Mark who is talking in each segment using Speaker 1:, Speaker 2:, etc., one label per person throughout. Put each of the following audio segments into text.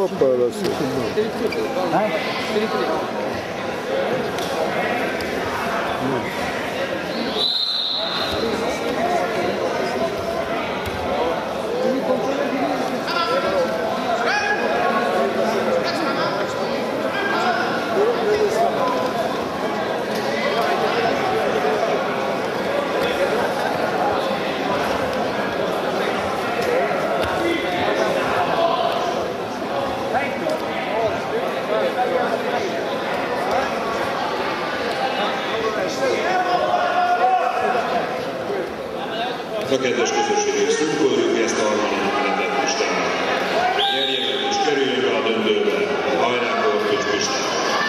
Speaker 1: Опа, раз.
Speaker 2: A kedves közösségek szurkolók ezt a harmadik menetet Pistának. Nyerjenek és kerüljön be a döntőbe. Hajrá, Kortos Pistán!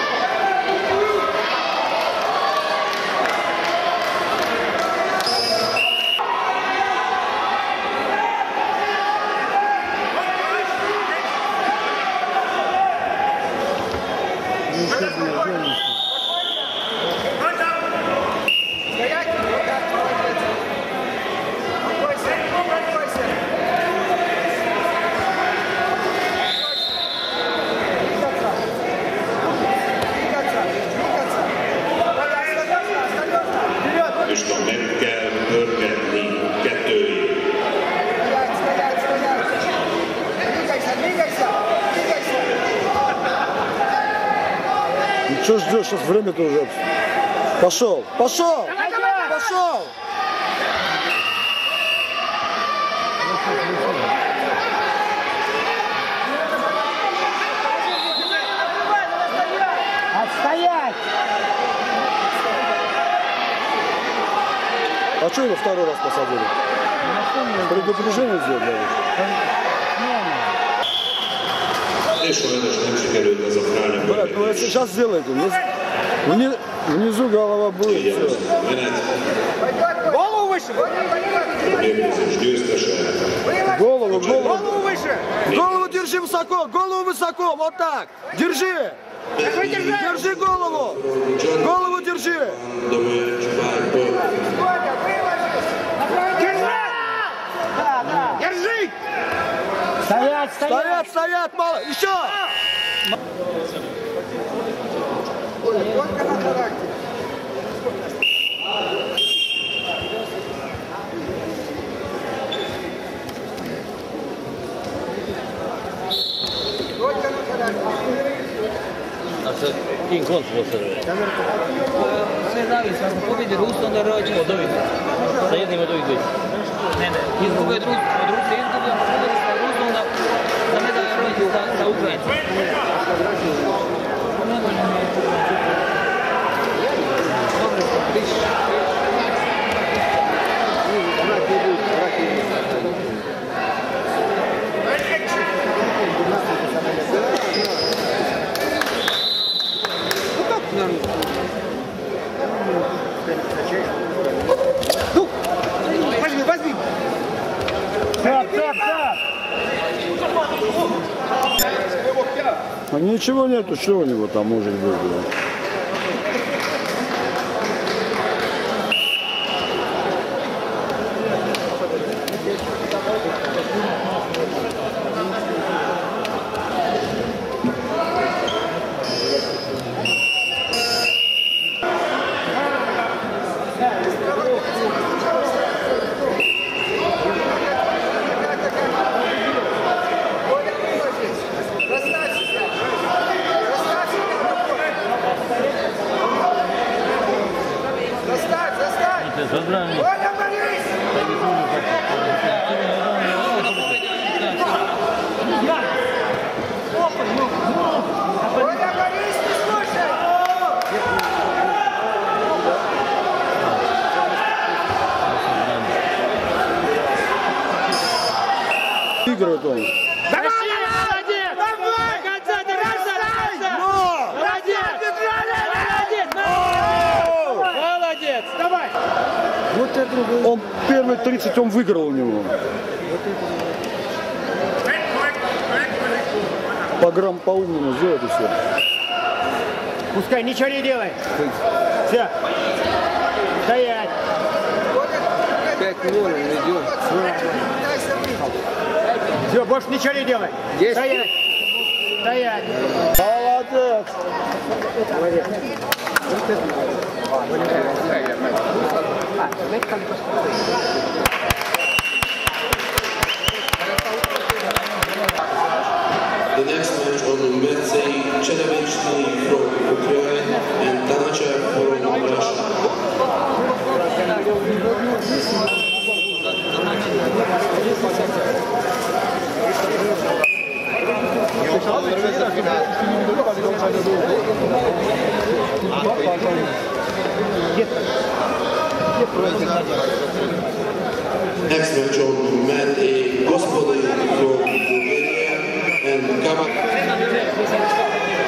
Speaker 2: Pista meg kell pörgetni kettőig.
Speaker 1: Ну что ждешь, сейчас время-то уже. Пошел, пошел, пошел.
Speaker 3: Отстоять!
Speaker 1: А что его второй раз посадили? Предупреждение сделали. Брат, ну это сейчас сделайте. Внизу голова будет. Все.
Speaker 3: Голову выше!
Speaker 1: Голову
Speaker 3: Голову выше!
Speaker 1: Голову держи высоко, голову высоко, вот так. Держи. Держи голову. Голову держи.
Speaker 3: Держи! Стоять, стоять!
Speaker 1: Стоять, мало. Еще.
Speaker 3: Только на характер. Только на характер.
Speaker 4: Kim konstvorsare? Sve zavisi, ako pobjedi Rus, onda ćemo dobiti. Sa jednim od ovih dvije. Ne, izgubo je od Rusije, izgubo je sa Rusom, onda da ne daje roditi sa Ukrajincom. Dobro, priši.
Speaker 3: Ну, возьми, возьми.
Speaker 4: Тап, тап, тап.
Speaker 1: А ничего нету, что у него там может быть. Играет он.
Speaker 3: Давай, молодец! Давай! Конца, молодец! Давай!
Speaker 1: Вот это, он первые 30 он выиграл у него. По грамм по-умному сделать и все.
Speaker 3: Пускай ничего не делай. Все. Стоять.
Speaker 4: 5-0 идем.
Speaker 3: Все, больше ничего не делай.
Speaker 4: Есть.
Speaker 3: Стоять. Стоять.
Speaker 1: Молодец.
Speaker 2: The next match on Metsei Cherevishny from Ukraine and Tanachev from Russia. Next match on Mat A. Gospodin from Bulgaria and Kava.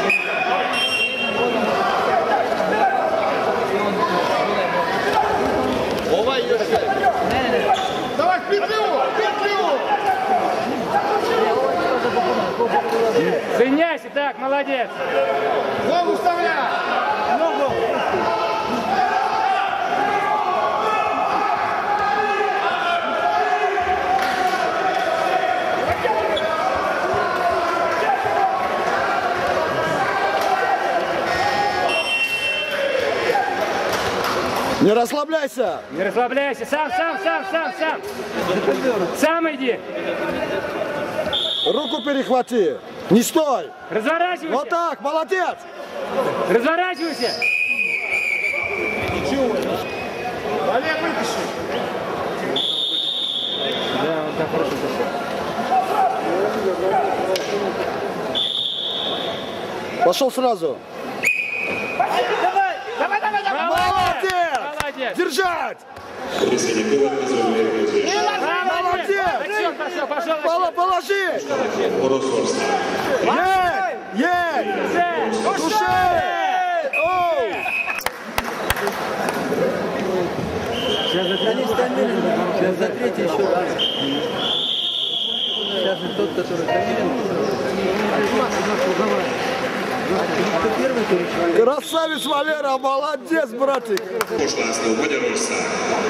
Speaker 3: Давай, петлю! Соединяйся, так, молодец. Ногу вставляй! Ногу!
Speaker 1: Не расслабляйся.
Speaker 3: Не расслабляйся, сам. Сам иди.
Speaker 1: Руку перехвати. Не стой.
Speaker 3: Разворачивайся.
Speaker 1: Вот так, молодец.
Speaker 3: Разворачивайся.
Speaker 1: Олег, вытащи. Пошел сразу.
Speaker 3: Молодец.
Speaker 1: Держать.
Speaker 3: Молодец. Пошел.
Speaker 1: Положи. Есть. Души. Оу.
Speaker 4: Сейчас за третий еще раз. Сейчас же тот, который
Speaker 1: Красавец Валера, молодец, братик.
Speaker 2: László Magyarország.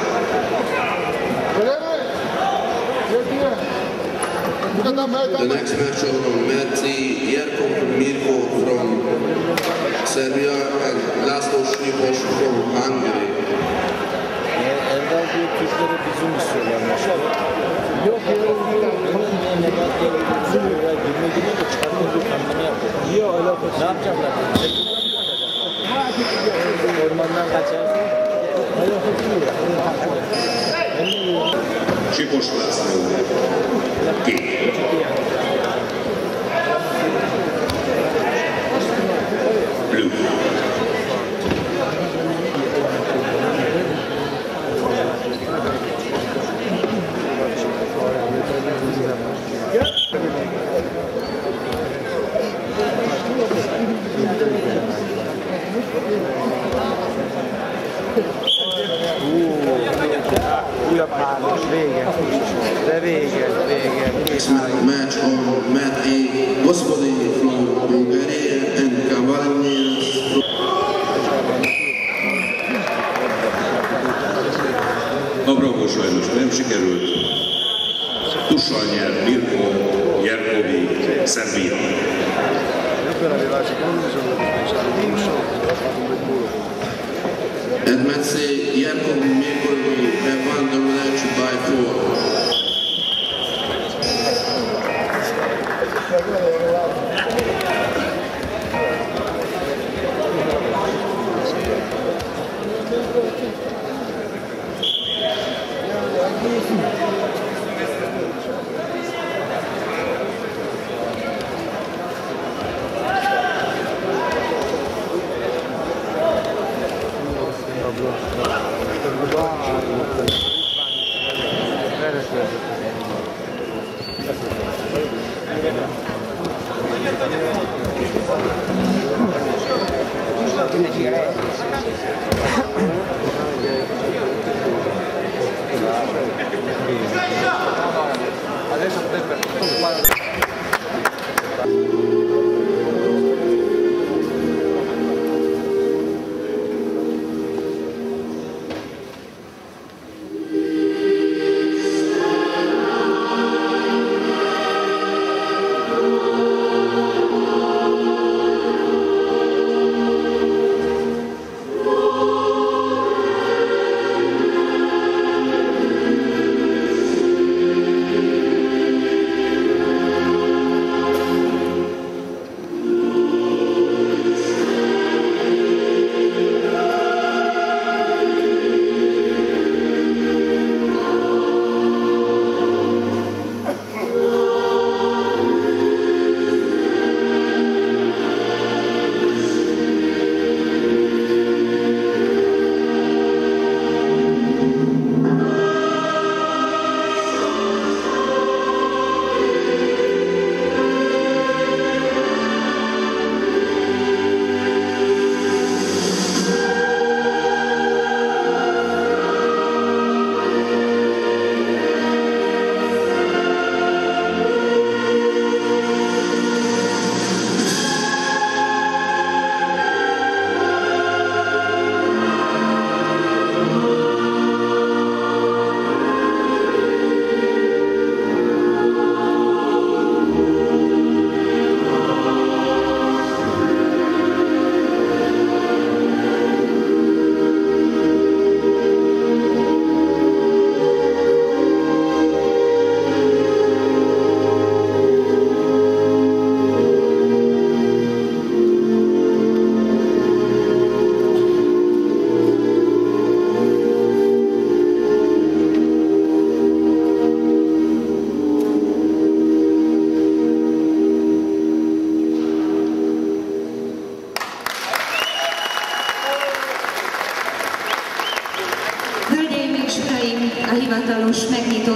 Speaker 2: The next match on Metsei Jerkov Mirko from Serbia and Laszlo Snipoš from Hungary.
Speaker 4: Erdal diyor Türklere bizim istiyorlarmış. Yok girme de çıkarmıyor kendini yapıyor. Yok alakası. Ne yapacaklar? Ormandan kaçarsın.
Speaker 2: Sipos László. Kék. Blue. Match on Mat A. Gospodin from Bulgaria and Kavalnias from... Dobrogó sajnos nem sikerült. Tussal nyert Mirko Jerkovi, Szerbia. And Metsei Jerkov Mirkovi have won the match by 4.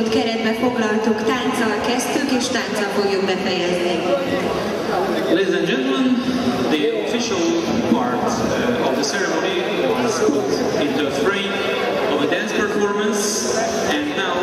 Speaker 5: versenyanyagot keretbe foglaltuk, tánccal kezdtük és tánccal fogjuk befejezni.
Speaker 6: Ladies and gentlemen, the official part of the ceremony was put into a frame of a dance performance, and now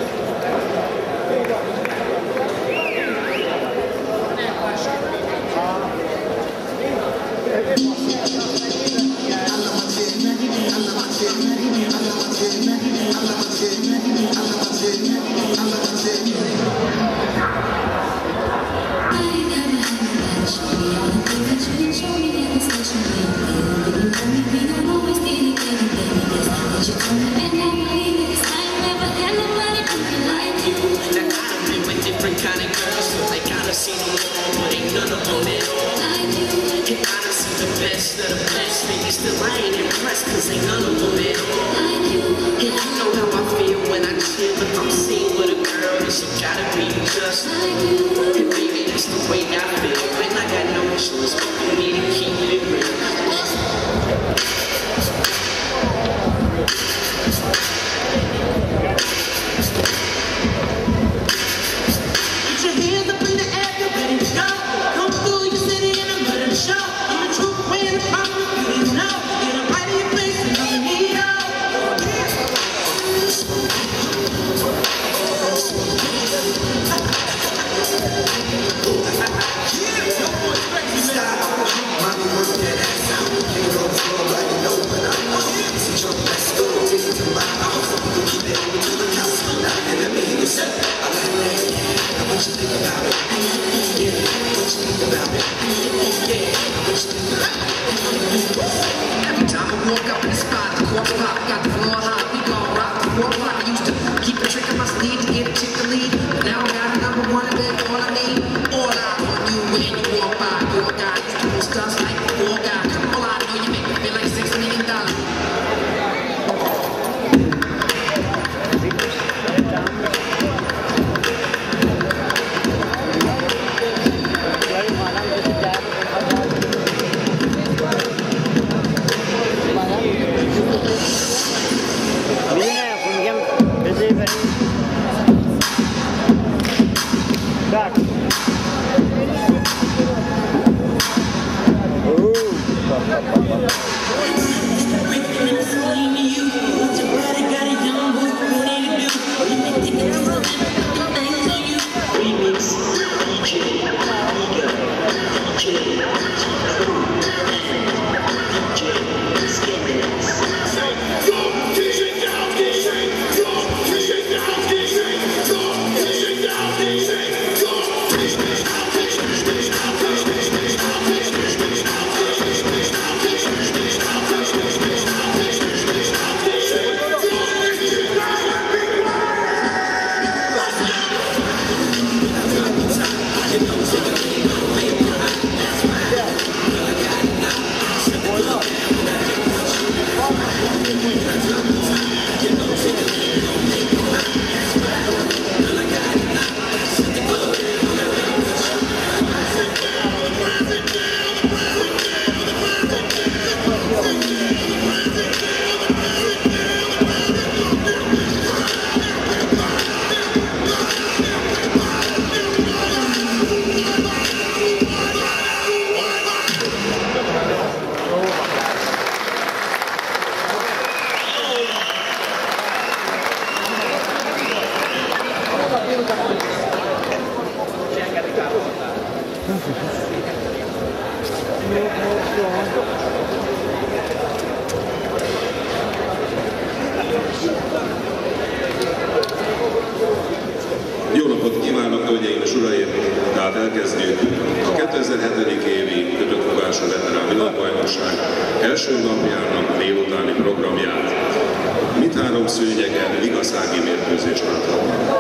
Speaker 2: Jó napot kívánok, hölgyeim és uraim! Tehát elkezdjük a 2007. évi kötöttfogású veterán világbajnokság első napjának délutáni programját. Mindhárom szőnyegen vigaszági mérkőzés láthatnak.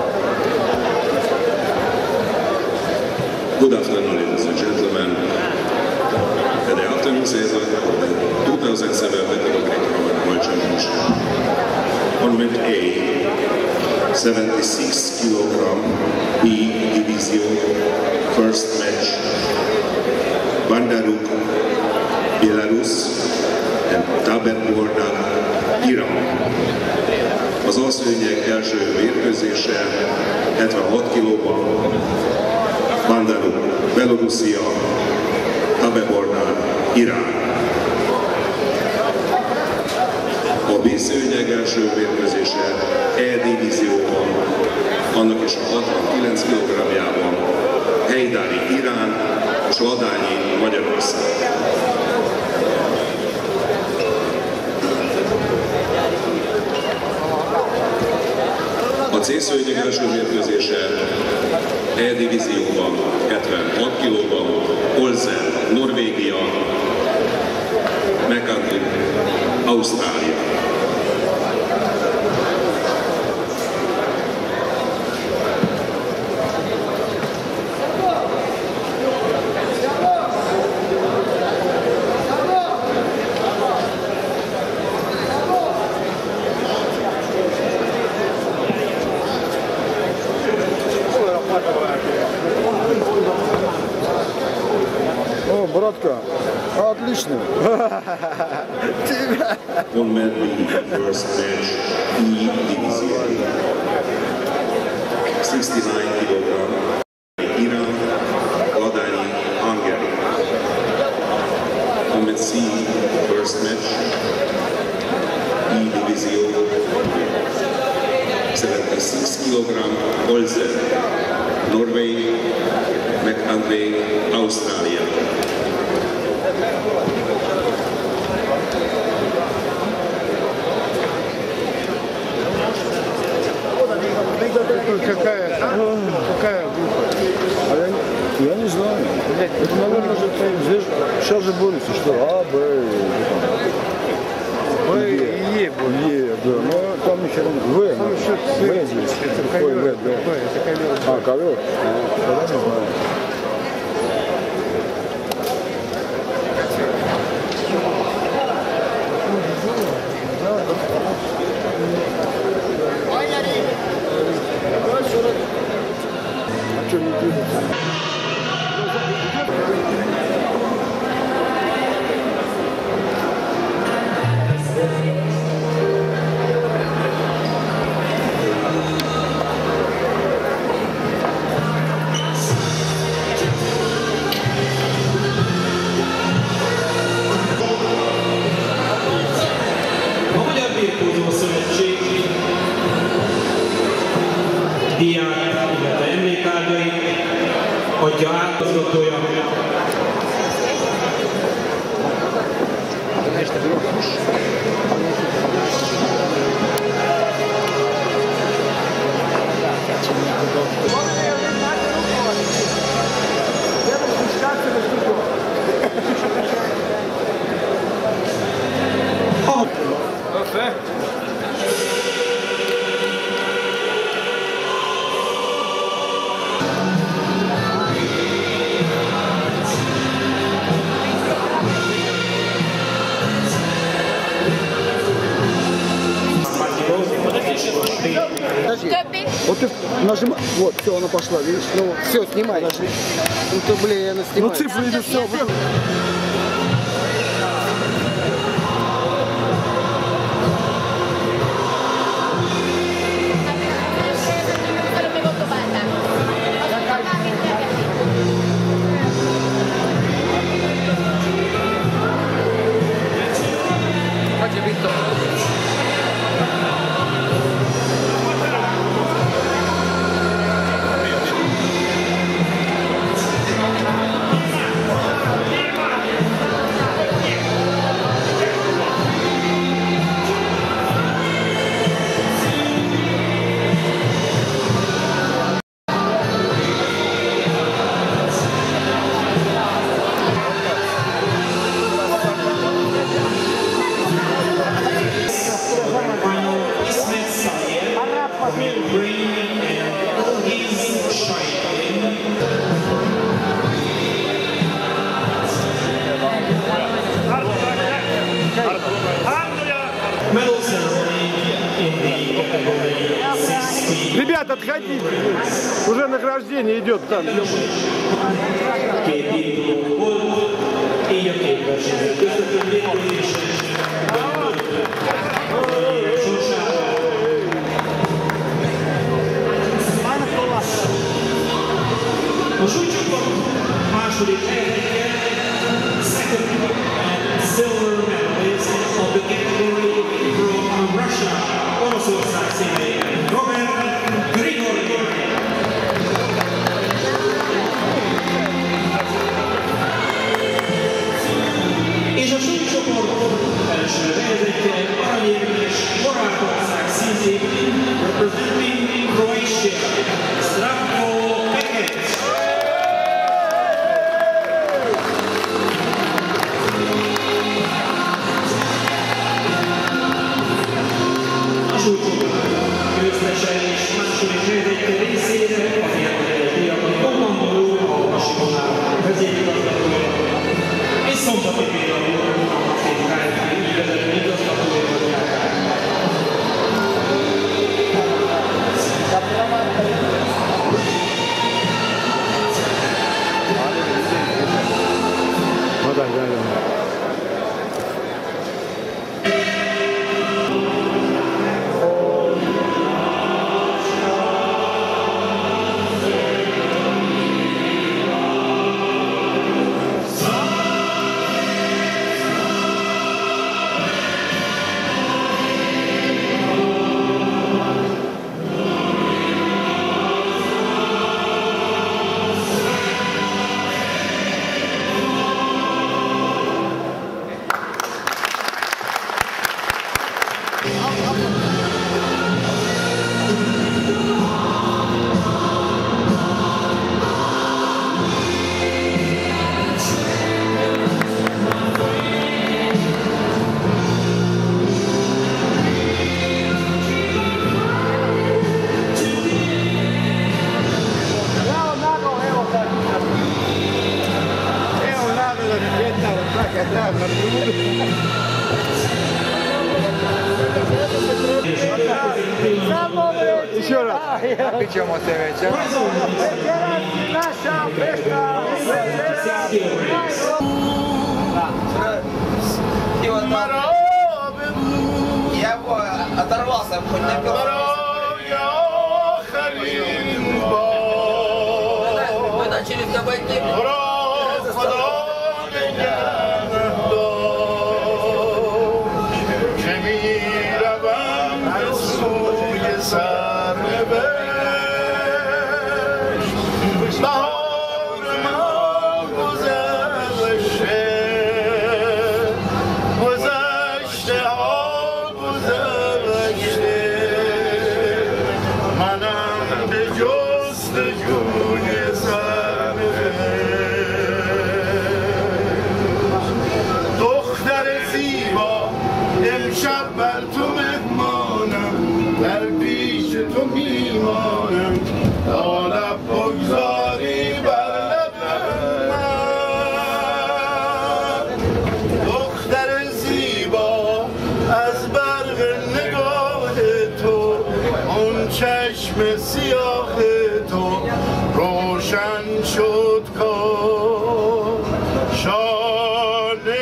Speaker 2: Good afternoon, ladies and gentlemen. At the afternoon session, 2007 Veteran Greco-Roman World Championship. Tournament A, 76 kilogram B division, first match. Bandaruk, Belarus, and Taberborna, Iran. Az alszőnyeg első mérkőzése 76 kg-ban Bandaruk, Belorusszia, Tabebornán, Irán. A B-szőnyeg első mérkőzése E-divízióban, annak is a 69 kg-jában Heidari, Irán és Ladányi, Magyarország. A C-szőnyeg első mérkőzése E-divízióban 76 kg-ban Olsen, Norvégia, McAndrew, Ausztrália.
Speaker 1: О, братка, отлично.
Speaker 2: On medley first match E-division. 69 kg. Iran, Ladányi, Hungary. On med C first match E-division. 76 kg. Olsen, Norway, McAndrew, Ausztrália.
Speaker 1: Какая группа? Я не знаю. Это, наверное, же сейчас же борются, что А, Б, Б и Е. Е, да. Но там еще В. Там еще В есть. Ой, В, да. Это ковер. А, ковер? Тогда не знаю. А что не двигаться?
Speaker 6: A Magyar Birkózó Szövetség diák, illetve emléktárgyait adja át az igazgatója.
Speaker 1: Вот ты нажимай. Вот, все, она пошла, видишь? Ну,
Speaker 7: Все, снимай.
Speaker 1: подожди.
Speaker 7: Ну то, блин, она
Speaker 1: Ну,
Speaker 7: снимает.
Speaker 1: цифры идут, все. Ребят, отходите. Уже награждение идет там. Еще раз. Печем от вечера.
Speaker 7: Я оторвался, хоть на первом мы начали в кабаке.
Speaker 8: چشم سیاه تو روشن شد شانه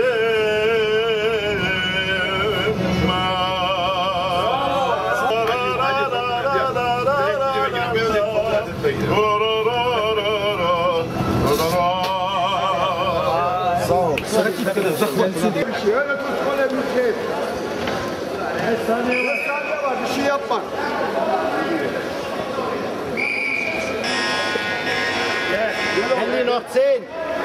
Speaker 1: Bir şey yapma.
Speaker 8: Handy noch 10.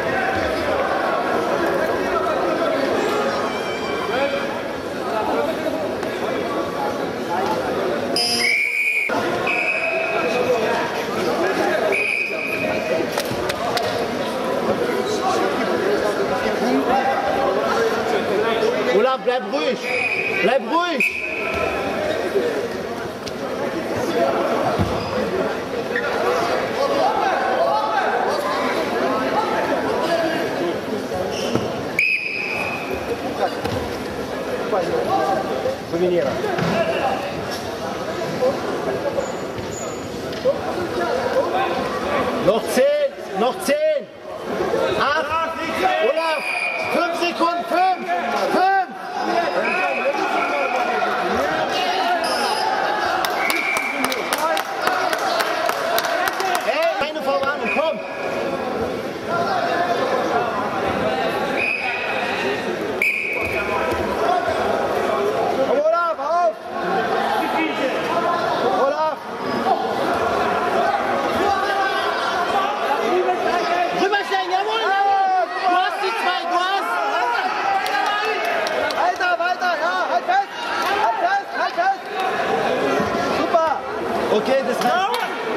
Speaker 8: Olaf, bleib ruhig! Bleib ruhig!
Speaker 1: Сувенира.
Speaker 8: Noch 10! Noch 10! 8! Olaf! 5 Sekunden! 5! 5! Hey, keine Vorwarnung, komm!
Speaker 1: Olaf, auf! Olaf!
Speaker 8: Rübersteigen, jawohl! Du hast die 2, du hast!
Speaker 1: Weiter, weiter, ja, halt fest! Halt fest, halt fest! Super!
Speaker 8: Okay, das reicht.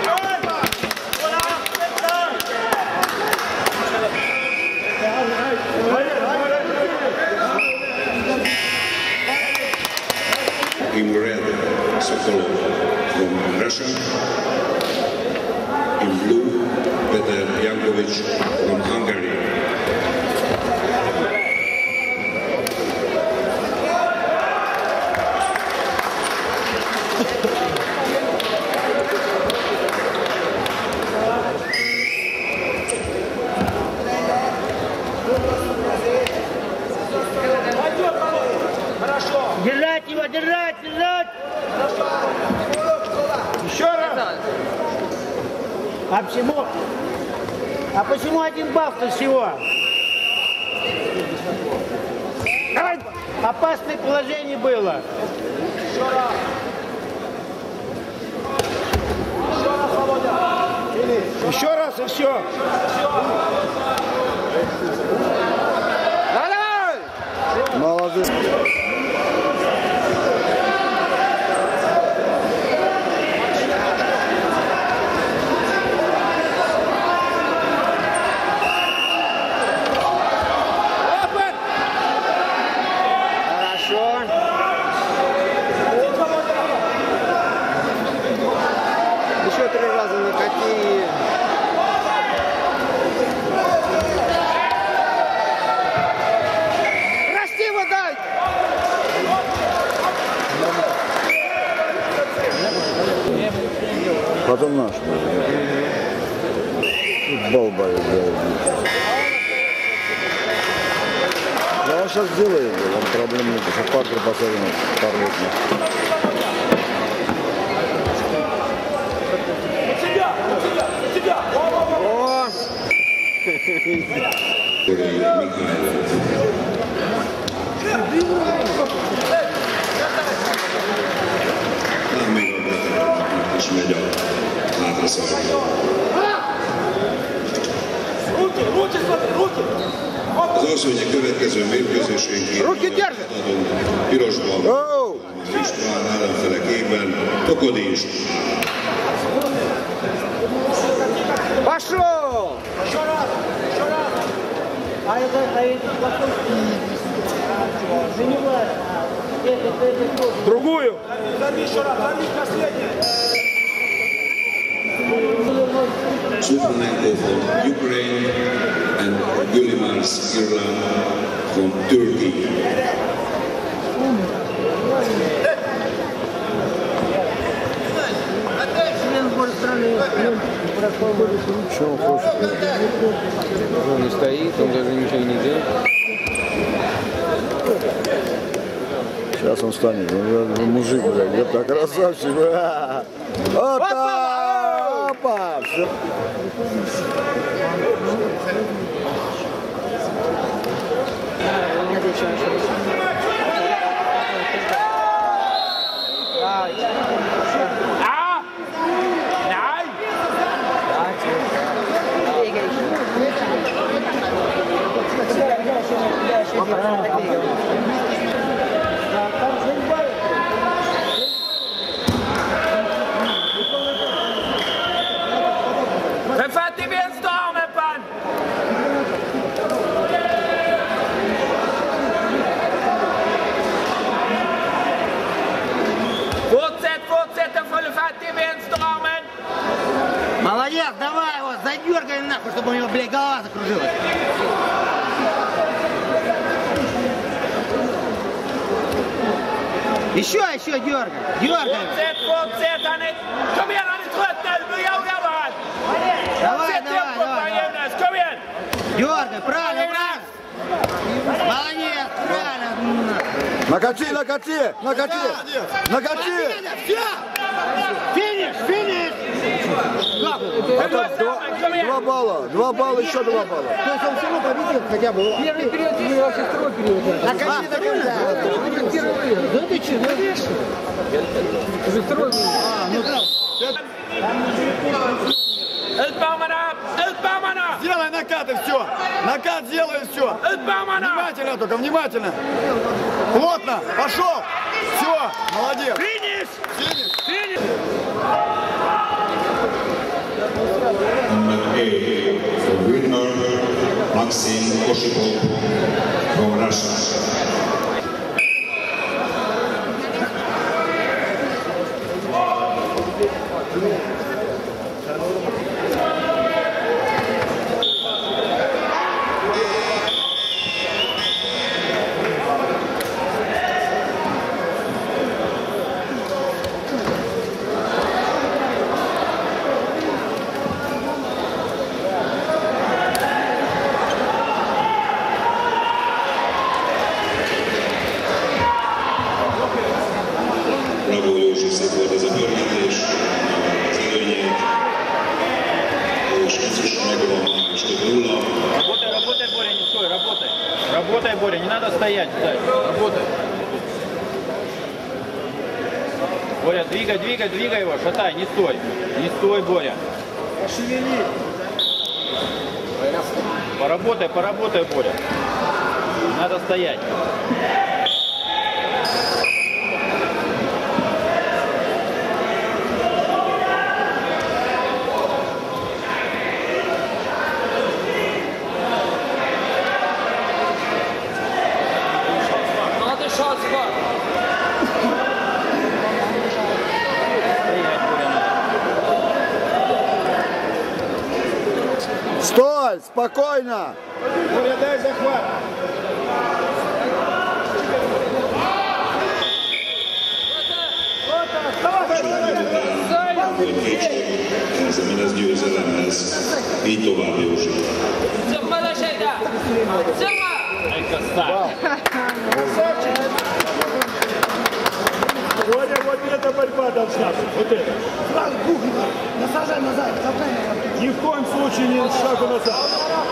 Speaker 2: In red, Sokolov from Russia. In blue, Peter Jankovic from Hungary.
Speaker 8: держать, держать. Еще раз. А почему один балл-то всего? Опасное положение было. Еще раз и все.
Speaker 1: Давай! Молодец.
Speaker 9: Еще 3 раза накати. Расти его дай!
Speaker 1: Потом наш. Балбай. Да он сейчас делает, он проблем нет. Сейчас Паркер посадил пару лет.
Speaker 2: Az asszonyok következő mérkőzésénként pirosban István ellenfele kékben Tokodi István.
Speaker 9: Пошел!
Speaker 8: Другую.
Speaker 2: Sufranenko from Ukraine and Gulimars Ireland from Turkey.
Speaker 1: Что он хочет?
Speaker 9: Он не стоит, он даже ничего не делает.
Speaker 1: Сейчас он станет. Мужик, блядь, это красавчик. Опа! Опа! Все.
Speaker 3: Verfahrt ihr wie ein Stormenpann! Fortsätt, förfahrt ihr wie ein Stormen!
Speaker 8: Молодец, давай его, задергай нахуй, чтобы у него, блядь, голова закружилась. Еще дергай, дергай.
Speaker 3: Fortsätt, han är... Kom igen, han är trött nu, nu jagar vi han!
Speaker 8: Давай.
Speaker 3: Jonas, kom igen!
Speaker 8: Дергай, правильно. Молодец, правильно.
Speaker 1: Накати!
Speaker 8: Все! Финиш!
Speaker 1: Это 2 балла, еще 2 балла.
Speaker 8: То есть он все равно победил хотя бы. Первый период и вообще второй период. Накати до конца. Да ты че, ну видишь? Уже второй. Ну да.
Speaker 3: Utbaumarna!
Speaker 1: Сделай накат и все. Накат сделай и все.
Speaker 3: Utbaumarna!
Speaker 1: Внимательно только, внимательно. Плотно. Пошел. Все. Молодец.
Speaker 3: Finish!
Speaker 2: Number 8 for winner Maxim Koshikov from Russia.
Speaker 10: Работай, Боря, не надо стоять, ждать. Работай. Боря, двигай его, шатай, не стой. Не стой, Боря.
Speaker 8: Пошевели.
Speaker 10: Поработай, Боря. Надо стоять.
Speaker 4: Надо шаг,
Speaker 1: Стой, спокойно.
Speaker 8: Боря, дай захват.
Speaker 2: Kezdeményez győzelemhez, így tovább Józsi.
Speaker 8: Боря, вот эта борьба должна быть. Вот это. Сразу Бухина. Насажай назад. Ни в коем случае не шагу назад.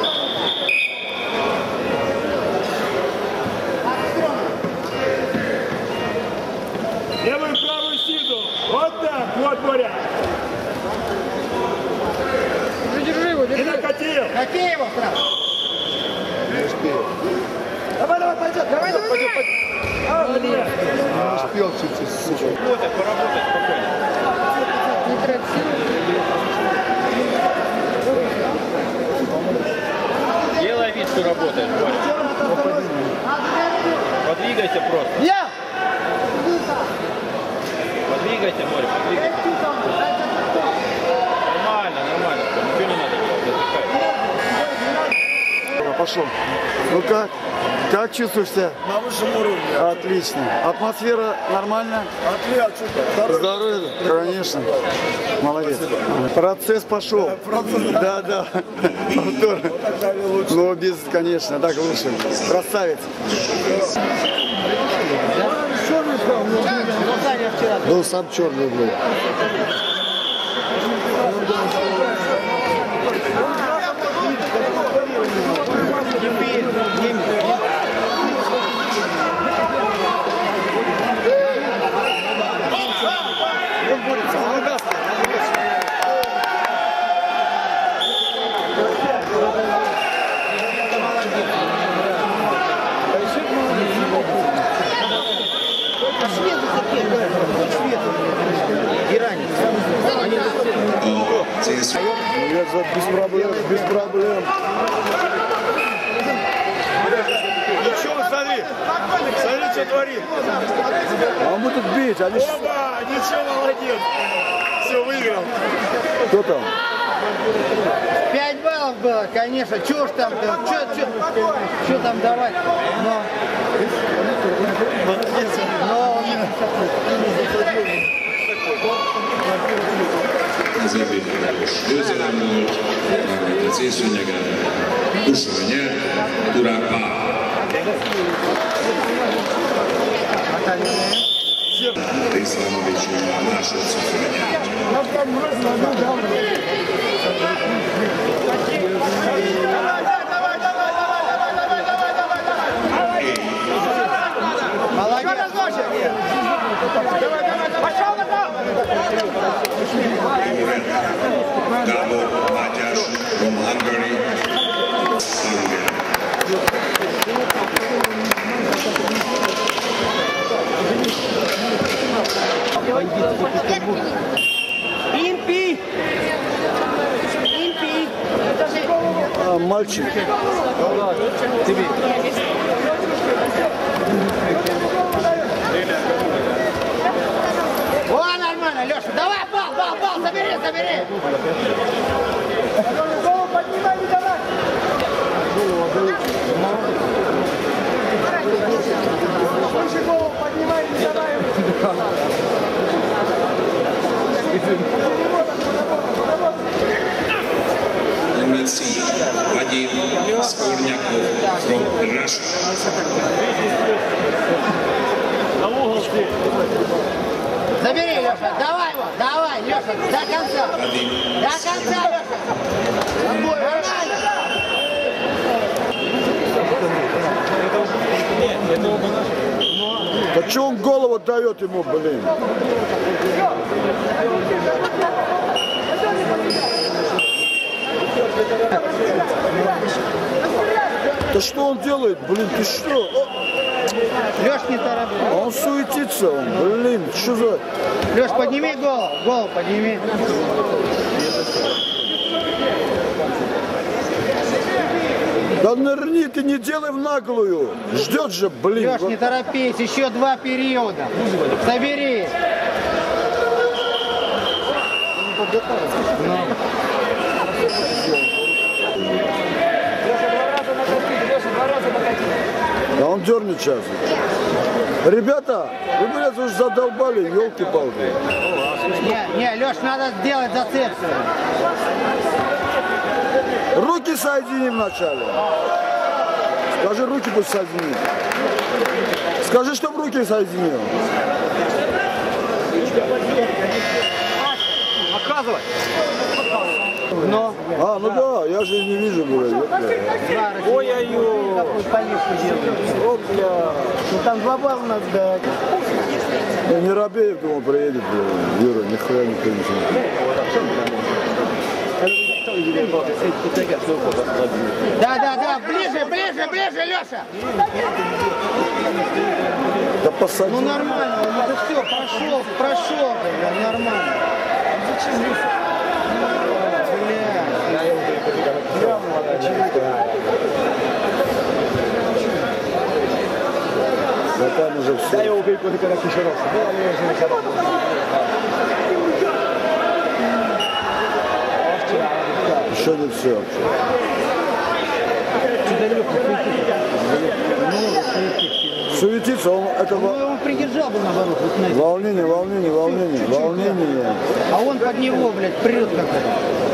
Speaker 8: Левую правую сиду. Вот так. Вот, Боря. Держи его, держи. И накатил. Накатил его сразу.
Speaker 1: Не успел.
Speaker 8: Давай, пойдет. Давай.
Speaker 1: Не успел чуть-чуть.
Speaker 10: Поработай спокойно.
Speaker 8: Не трать силы.
Speaker 10: Делай вид, что работаешь, Боря. Подвигайся просто.
Speaker 8: Я!
Speaker 10: Подвигайся, Боря, подвигайся. Нормально. Ничего не надо делать.
Speaker 1: Пошел. Ну как? Как чувствуешь себя?
Speaker 11: На высшем уровне.
Speaker 1: Отлично. Атмосфера нормальная?
Speaker 11: Отлично.
Speaker 1: Здоровье? Конечно. Молодец. Процесс пошел. Да. Повтор. Ну, без, конечно, так лучше. Красавец. Был сам черный был. Без проблем.
Speaker 8: Ничего, смотри, что творит.
Speaker 1: А он будет бить, а лишь...
Speaker 8: Оба, ничего, молодец. Все, выиграл.
Speaker 1: Кто там?
Speaker 8: 5 баллов было, конечно. Чего ж там, что там давать?
Speaker 2: Ez ebbélyes győzelem volt, a célszőnyegen Ursula nyer, Turán Pál. Részlamovics már másodszor felnyert. Gábor Mátyás from Hungary,
Speaker 8: Импи!
Speaker 1: Мальчик.
Speaker 8: Тебе. О, нормально, Леша. Давай, бал, забери. Голову поднимай, не давай. Выше голову поднимай, не давай.
Speaker 2: Number 3, Vadim Skornyakov from Russia.
Speaker 8: Забери, Леша, давай его, Леша, до конца, Леша. Нормально.
Speaker 1: Нет, это оба наши. Да что он голову дает ему, блин? Да что он делает, блин, ты что?
Speaker 8: Леш, не торопись.
Speaker 1: Он суетится, он, блин, что за...
Speaker 8: Леш, подними голову подними.
Speaker 1: Да нырни, ты не делай в наглую. Ждет же, блин.
Speaker 8: Леш, не торопись, еще 2 периода. Собери.
Speaker 1: Да он дернет сейчас. Ребята, вы, блядь, уже задолбали, елки-палки.
Speaker 8: Не, Леш, надо сделать зацепку.
Speaker 1: Руки соединим вначале. Скажи, руки пусть соединим. Скажи, чтоб руки соединил.
Speaker 8: Показывай. Но.
Speaker 1: А, ну да, я же не вижу, блядь.
Speaker 8: Ой-ой-ой. Какой поездку делаешь? Ну там 2 балла надо дать.
Speaker 1: Я не Рабеев, думал, приедет, блядь. Юра, нихуя не конечно.
Speaker 8: Да, ближе, Леша.
Speaker 1: Да посади.
Speaker 8: Ну нормально, ну все, прошел, нормально.
Speaker 1: Да там уже все.
Speaker 11: Я убей, когда еще раз.
Speaker 1: Еще не все. Суетится, он это
Speaker 8: он придержал бы наоборот.
Speaker 1: волнение.
Speaker 8: А он под него, блядь, прет как-то.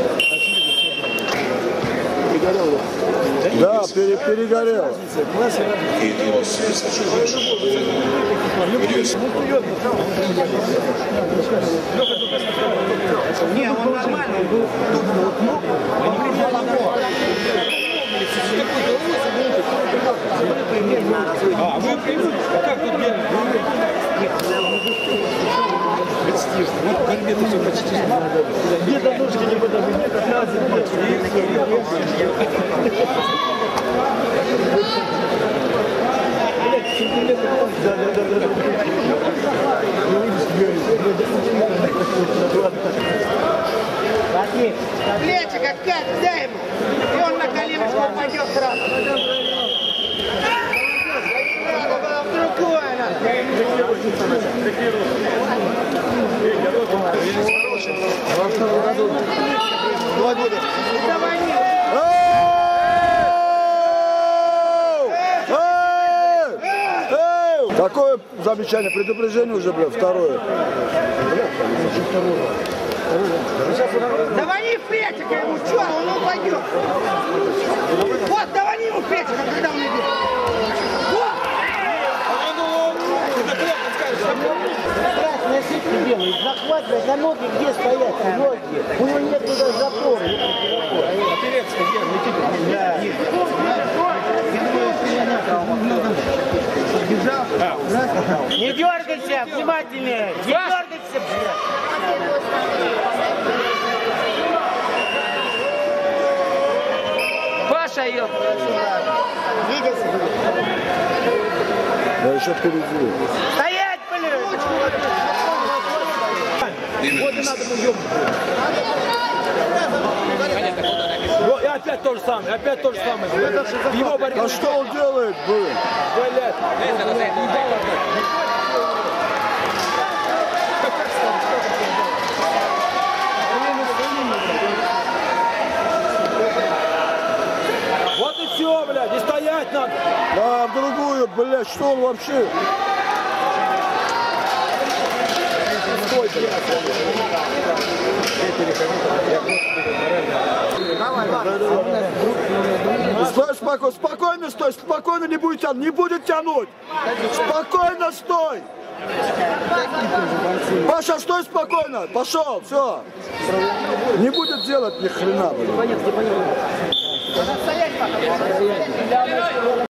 Speaker 1: Да, перегорел.
Speaker 8: Не, он нормально, он был
Speaker 11: А, вы привыкли? Как тут делать? Вот в борьбе-то все почти. Где-то ножки не подобны, где-то
Speaker 8: плечи как дай ему, и он на коленочку упадет сразу. Другое
Speaker 1: Такое замечание, предупреждение уже, блядь, второе.
Speaker 8: Давай в плечика ему, что, он упадет. Вот, давай ему в плечика, когда он идет. Вот. Красная сетка делает, захватывает на ноги, где стоят ноги. У него нет туда запора. Опереться где? Не дергайся, внимательнее. Не дергайся, блядь. Паша, ёп. Двигайся.
Speaker 1: Да еще впереди.
Speaker 8: Стоять, блядь.
Speaker 11: Вот и надо уйдем. И опять то же самое, Его борьба.
Speaker 1: А что он делает, блин?
Speaker 11: Блядь. Вот и все, блядь, и стоять надо.
Speaker 1: Да, в другую, блядь, что он вообще?
Speaker 11: Стой, блядь.
Speaker 1: Стой, спокойно стой, спокойно не будет тянуть. Спокойно стой. Паша, стой спокойно, пошел, все. Не будет делать ни хрена, блин.